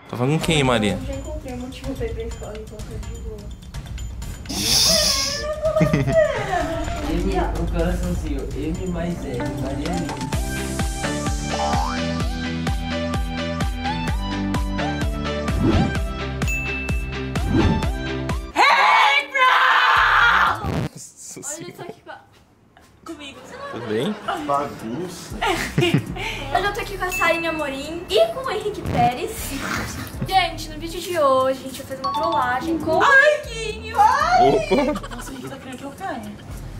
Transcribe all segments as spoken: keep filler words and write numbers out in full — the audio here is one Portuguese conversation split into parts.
Tá falando com quem, Maria? Eu já encontrei um motivo pra ir pra escola, então tá de boa. M, o coraçãozinho, M mais L, Maria Lima. Hey, bro! Nossa Olha senhora. só aqui com a... comigo. Tudo bem? Bagunça. Eu já tô aqui com a Sarinha Amorim e com o Henrique Pérez. Gente, no vídeo de hoje a gente vai fazer uma trollagem com o Marquinhos. Opa! Nossa, o Henrique tá querendo que eu caia.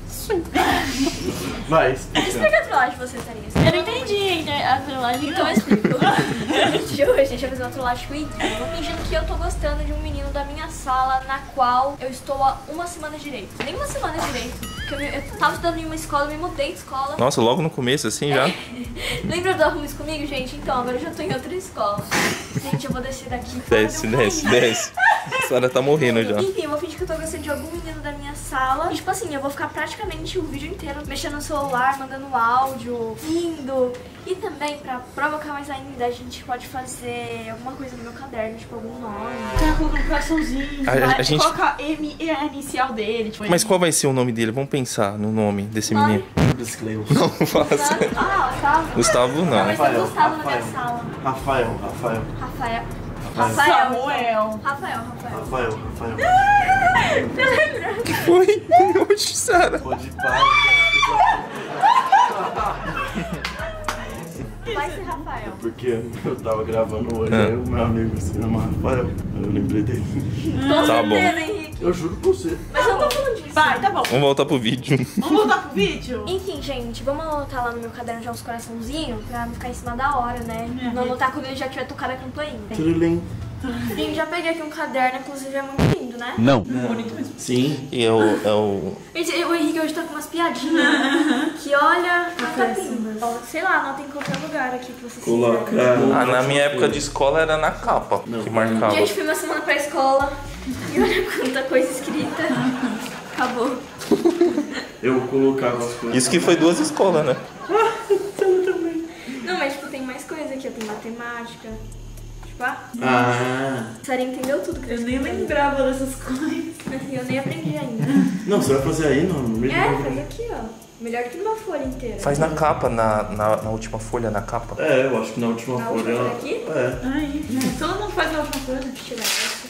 Vai, explica. Explica a trollagem de você, Sarinha. Eu não entendi ainda a trollagem. Então eu explico. No vídeo de hoje a gente vai fazer uma trollagem com o Henrique. Eu vou fingindo que eu tô gostando de um menino da minha sala, na qual eu estou há uma semana direito. Nem uma semana direito. Porque eu, me- eu tava estudando em uma escola, eu me mudei de escola. Nossa, logo no começo, assim, já? Lembra do Arrumes Comigo, gente? Então, agora eu já tô em outra escola. Gente, eu vou descer daqui. Desce, desce, desce. A Sara tá morrendo já. Enfim, eu vou fingir que eu tô gostando de algum menino da minha sala. E tipo assim, eu vou ficar praticamente o vídeo inteiro mexendo no celular, mandando áudio, rindo. E também, pra provocar mais ainda, a gente pode fazer alguma coisa no meu caderno, tipo algum nome. Tá colocando um coraçãozinho. A- a- vai a gente- Coloca M e a inicial dele. Tipo, Mas qual vai ser o nome dele? Vamos pensar no nome desse Nome? menino. Disclaimer. Não faça. Ah, Gustavo. Gustavo Ah, não. mas tem Rafael, Gustavo na minha Rafael. sala. Rafael, Rafael. Rafael. Rafael. Samuel. Rafael, Rafael. Rafael, Rafael. Que foi? Oxi, Sara. Pode parar. Vai ser Rafael. Porque eu tava gravando hoje, Ah. aí o meu amigo se chama Rafael. Aí eu lembrei dele. Com Tá bom. certeza, Henrique. Eu juro pra você. Mas eu não tô falando disso. Vai, tá bom. Vamos voltar pro vídeo. Vamos voltar pro vídeo? Enfim, gente, vamos anotar lá no meu caderno já uns coraçãozinhos pra não ficar em cima da hora, né? Uhum. Não anotar quando ele já tiver tocado a campainha. Tirilim. Gente, já peguei aqui um caderno, inclusive é muito lindo, né? Não. Bonito mesmo. Sim. E é o, é o... Gente, o Henrique hoje tá com umas piadinhas que olha, catapinhas. Ó, sei lá, anota em qualquer lugar aqui que vocês Coloca. quiserem. Ah, na minha época de escola era na capa que marcava. Gente, fui uma semana pra escola e olha quanta coisa escrita. Acabou. Eu colocava as coisas. Isso que foi duas escolas, né? Não, mas tipo, tem mais coisa aqui, ó. Tem matemática. Tipo, ah, Ah. a Sarinha entendeu tudo que Eu tá nem escrito ali. lembrava dessas coisas. Eu nem aprendi ainda. Não, você vai fazer aí, não? No meio É, do- faz aqui, ó. Melhor que numa folha inteira. Faz na capa, na, na, na última folha, na capa. É, eu acho que na última Na folha. última ela- folha aqui? É. Ai, todo mundo faz a última coisa. Deixa eu tirar essa.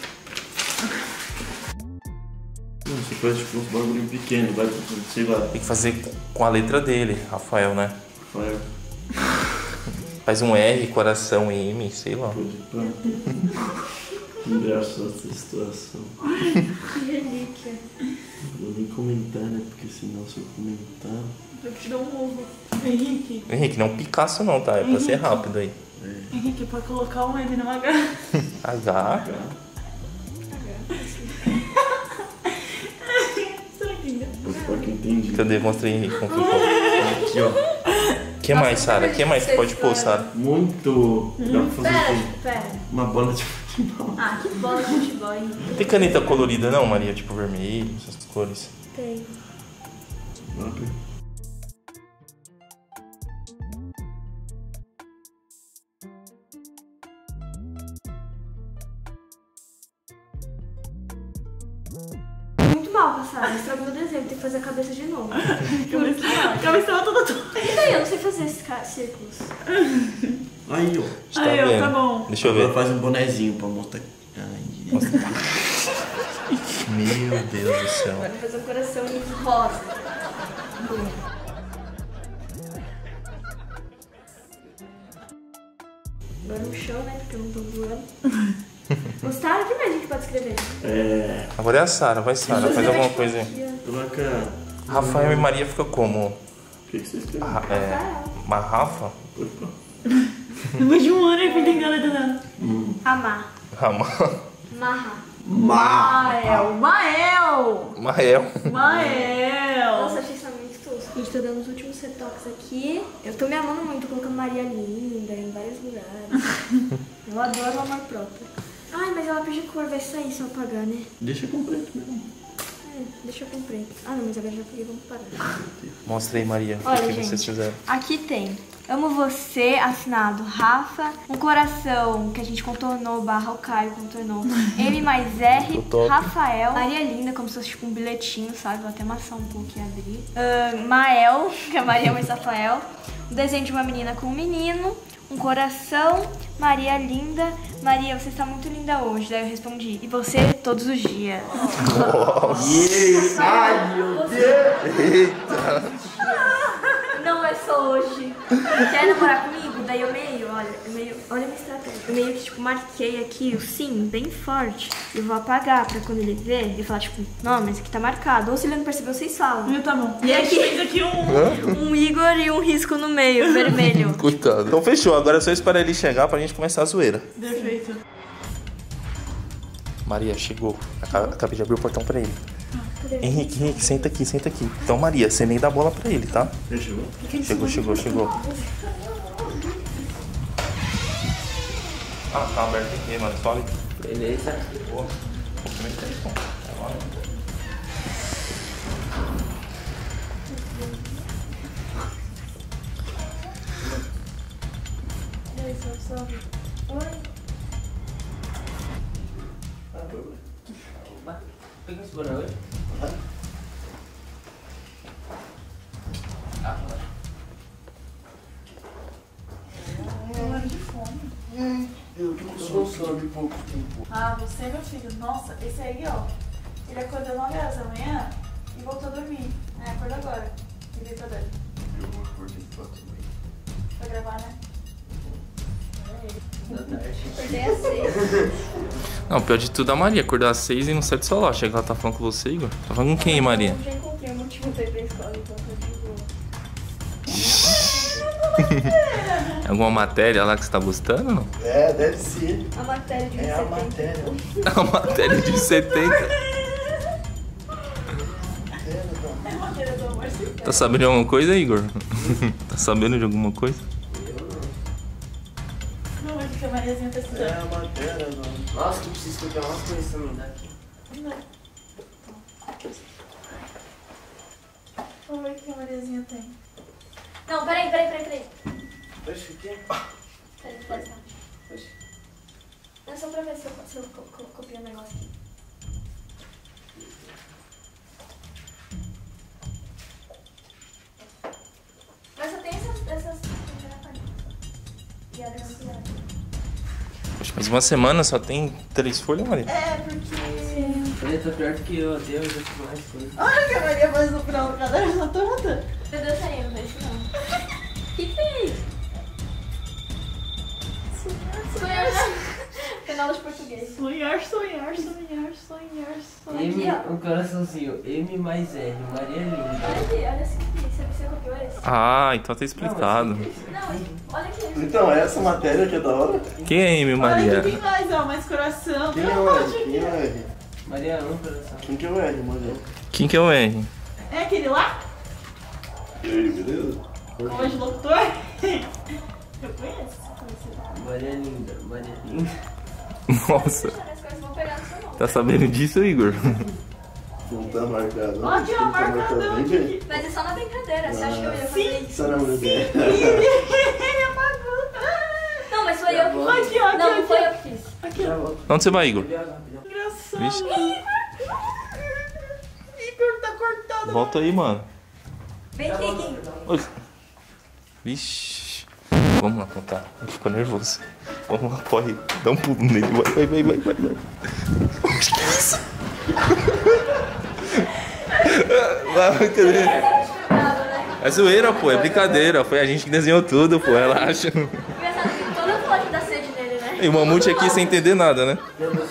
Não, você faz tipo uns bagulho pequeno, vai, sei lá. Tem que fazer com a letra dele, Rafael, né? Rafael. Faz um R, coração, M, sei lá. Pode pá. Engraçada essa situação. Que relíquia. Vou nem comentar, né? Porque senão se eu comentar. Eu te dou um ovo. Henrique, Henrique, não Picasso não, tá? É pra ser rápido aí. Henrique, pode colocar um M no H. H. Você não entendeu? Vou ficar que entendi. Cadê? Mostra aí, Henrique, como ficou. Aqui, ó. O que mais, Sara? O que mais que pode pôr, Sara? Muito. Dá pra fazer Pera, com pera. uma bola de futebol. Ah, que bola de futebol, hein? Tem caneta colorida não, Maria? Tipo vermelho, essas cores. Tem. Ok. Muito mal, Sara. Estragou o desenho. Tem que fazer a cabeça de novo. A cabeça tava toda torta. E daí? Eu não sei fazer esses ca- círculos. Aí, ó. Você Aí, ó, vendo? tá bom. Deixa eu Agora ver. faz um bonezinho pra mostrar. Ai. Meu Deus do céu. Agora vou fazer um coração rosa. Agora no chão, né? Porque eu não tô voando. Gostaram? O que mais a gente pode escrever? É. Agora é a Sara, vai Sara, faz alguma coisa aí. Aqui, ó. Troca. Rafael e Maria fica como? O que, que você escreveu? Ah, é, uma Rafa? Opa. Depois de um ano eu fui entender a letra dela. Amar. Rama. Marra. Mael, Mael, Mael. Mael. Nossa, achei isso muito tosco. A gente tá dando os últimos retoques aqui. Eu tô me amando muito, colocando Maria Linda em vários lugares. Eu adoro o amor próprio. Ai, mas ela lápis de cor vai sair se eu apagar, né? Deixa com preto mesmo. É, deixa eu cumprir. Ah, não, mas agora já peguei, vamos parar. Mostra aí, Maria, Olha, o que gente, vocês fizeram. aqui tem Amo Você, assinado Rafa, um coração que a gente contornou, barra o Caio contornou, M mais R, Rafael, Maria Linda, como se fosse tipo um bilhetinho, sabe? Vou até amassar um pouco e abrir. Uh, Mael, que é Maria mais Rafael, um desenho de uma menina com um menino, um coração, Maria Linda, Maria, você está muito linda hoje. Daí eu respondi, e você todos os dias. Nossa! Ai, meu Deus! Eita! Não é só hoje. Quer namorar comigo? Daí eu meio, olha, eu meio, olha a minha estratégia. Eu meio que, tipo, marquei aqui o sim, bem forte. E vou apagar pra quando ele ver, ele falar, tipo, não, mas aqui tá marcado. Ou se ele não percebeu, vocês falam. Meu, tá bom. E aqui, fez aqui um... um Igor e um risco no meio, vermelho. Coitado. Então fechou, agora é só esperar ele chegar pra gente começar a zoeira. Perfeito. Maria, chegou. Acab- Acabei de abrir o portão pra ele. Henrique, Henrique, senta aqui, senta aqui. Então, Maria, você nem dá bola pra ele, tá? Fechou? Chegou, chegou, chegou. Ah, tá aberto aqui, mano. Só ali. Beleza. Boa. Cumprimento o telefone. Agora. Opa, pega esse boné hoje. Ah, Morrendo de fome. Eu tô com sono de pouco tempo. Ah, você, meu filho. Nossa, esse aí, ó. Ele acordou nove horas da manhã e voltou a dormir. É, acordou agora. E deitou dele. Eu acordei quatro da manhã. Vai gravar, né? da tarde. Acordei às seis. Não, pior de tudo, a Maria acordar às seis e não sai do celular. Chega que ela tá falando com você, Igor. Tá falando com quem, Maria? Eu já encontrei um motivo pra ir pra escola, então tô de boa. É alguma matéria lá que você tá gostando ou não? É, deve ser. A matéria de É a setembro. matéria. É uma matéria de setenta. É uma maneira do amor se Tá sabendo de alguma coisa, Igor? Tá sabendo de alguma coisa? Não, é que a Mariazinha tá É estudando. a matéria, não. Nossa, que eu preciso copiar umas coisas também daqui. Vamos ver o que a Mariazinha tem. Não, peraí, peraí, peraí, peraí. Oxe, o quê? Peraí, pode estar. Oxe. É só pra ver se eu, se eu co- co- copio o negócio aqui. Mas só tem essas... essas... E a dança. Poxa, mas uma semana só tem três folhas, Maria? É, porque... Ele tá pior do que eu, Deus, eu fiz mais coisas. Olha o que a Maria faz no final do caderno, tá toda. Meu Deus, peraí, não vejo não. O que que é isso? Sonhar. Canal de português. Sonhar, sonhar, sonhar, sonhar, sonhar. M, Aqui, ó. um coraçãozinho. M mais R, Maria Linda. Olha aqui, olha esse aqui. Você, você copiou esse? Ah, então tá explicado. Não, olha aqui. Então, essa matéria que é da hora. Quem é Amy, Olha Maria? aqui tem mais, ó, mais coração. Quem Tem é um o monte R? Quem é o aqui. R? Maria, um coração. Quem que é o R, Maria? Quem que é o R? É aquele lá? E aí, beleza? Voz de locutor? Eu conheço. Maria Linda, Maria Linda. Nossa, As coisas vão pegar no seu nome. tá sabendo disso, Igor? Não tá marcado. Ó, aqui, ó, Não tá marcadão marcado. Vem aqui. ver. Mas é só na brincadeira. Você acha que eu ia fazer isso? Só na brincadeira. Ele apagou. Não, mas foi eu que fiz. Aqui, ó, aqui, Não, não aqui, foi ó. eu que fiz. Aqui, Já ó. volto. Onde você vai, Igor? Engraçado. Vixe. Igor tá cortado. Volta aí, mano. Vem aqui, Guinho. Oi. Vixe. Vamos lá contar. Ele ficou nervoso. Vamos lá, corre. Dá um pulo nele. Vai, vai, vai, vai, vai. O que é isso? Vai, entender. É zoeira, pô. É brincadeira. Foi a gente que desenhou tudo, pô. Relaxa. Engraçado que toda foto dá sede nele, né? E o Mamute aqui sem entender nada, né?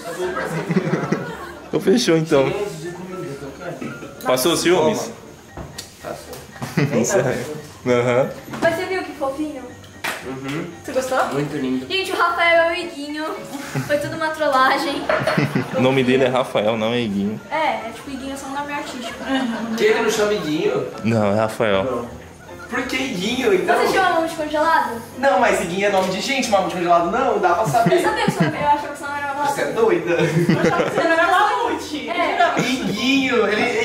Então fechou, então. Gente de comida, tô Passou os ciúmes? Passou. Aham. Mas você viu que fofinho? Uhum. Você gostou? Muito lindo. Gente, o Rafael é o Iguinho. Foi tudo uma trollagem. O nome dele é Rafael, não é Iguinho. É, é tipo Iguinho, é só um nome artístico. Que ele não chama Iguinho? Não, é Rafael. Por que Iguinho, então? Você chama mamute congelado? Não, mas Iguinho é nome de gente, mamute congelado não, dá pra Eu saber. sabia que seu nome, eu achava que seu nome era Você é mamute. doida? Eu achava que você não era mamute. É. Iguinho, ele,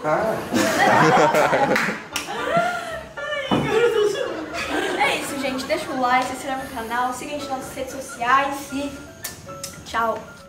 Tá. É isso, gente. Deixa o like, se inscreve no canal, siga a gente nas nossas redes sociais e tchau.